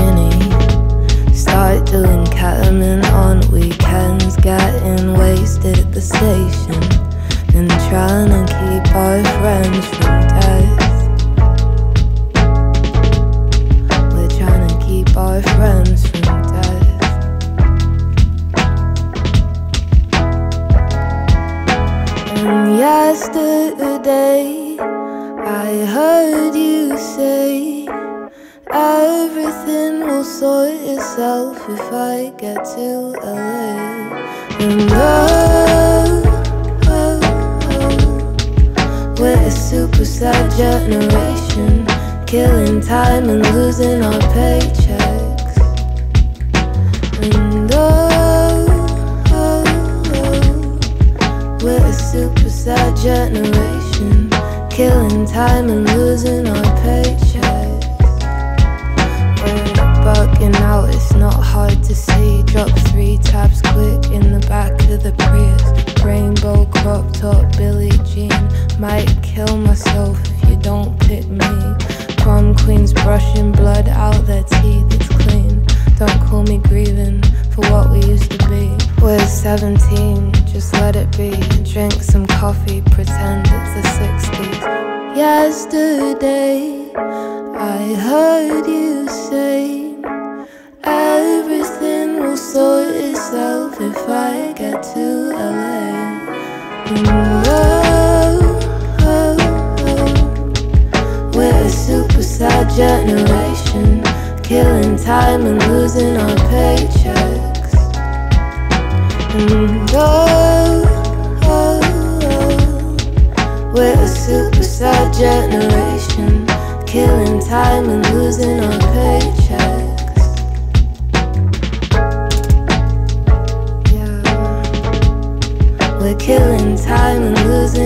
skinny. Start doing ketamine on weekends, getting wasted at the station, and trying to keep our friends from death. We're trying to keep our friends from death. And yesterday I heard you say everything will sort itself if I get to LA. And we're a super sad generation, killing time and losing our paychecks. And we're a super sad generation, killing time and losing our paychecks. We're bugging out, it's not hard to see. Drop 3 tabs quick in the back of the Prius. Rainbow crop top, Billie Jean. Might kill myself if you don't pick me. Prom queens brushing blood out their teeth, it's clean. Don't call me grieving for what we used to be. We're 17, just let it be. Drink some coffee, pretend it's the 60s. Yesterday I heard you say everything will sort itself if I get to LA. And we're a super sad generation, killing time and losing our paychecks. And we're a super sad generation, killing time and losing our paychecks. Yeah, we're killing time and losing